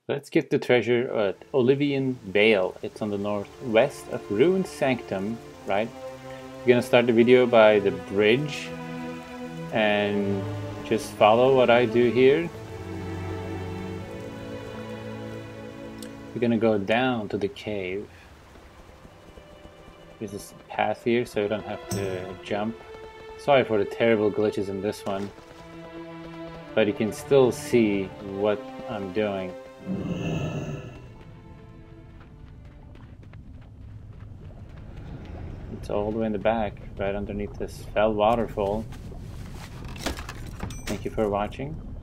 Let's get the treasure at Olivian Veil. It's on the northwest of Ruined Sanctum, right? We're gonna start the video by the bridge and just follow what I do here. We're gonna go down to the cave. There's this path here so you don't have to jump. Sorry for the terrible glitches in this one, but you can still see what I'm doing. It's all the way in the back, right underneath this fell waterfall. Thank you for watching.